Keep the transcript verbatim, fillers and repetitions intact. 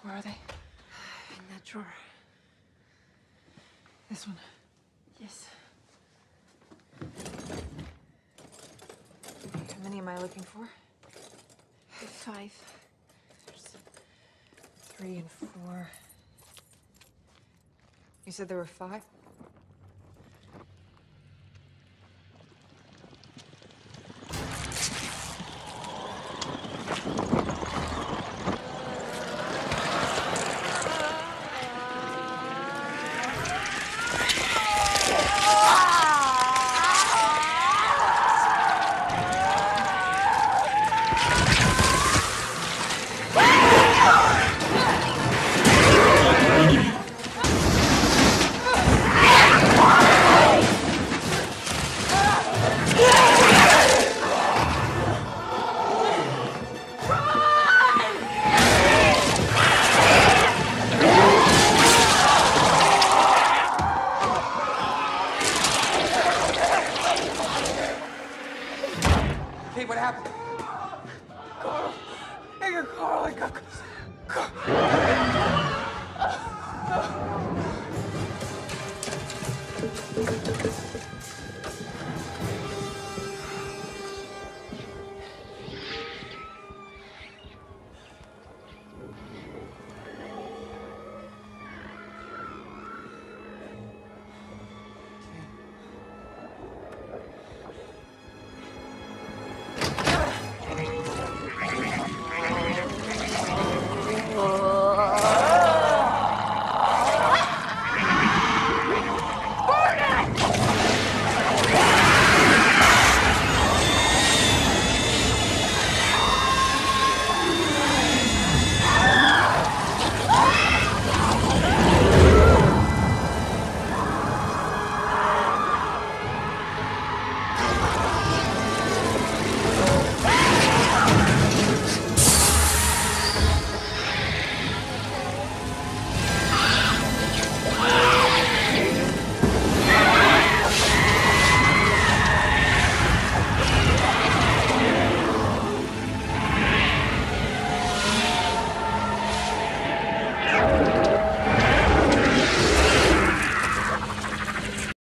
Where are they? In that drawer. This one? Yes. How many am I looking for? Five. There's three and four. You said there were five? Hey, what happened? Carl! Hey, you're Carl! I got... Carl. Carl.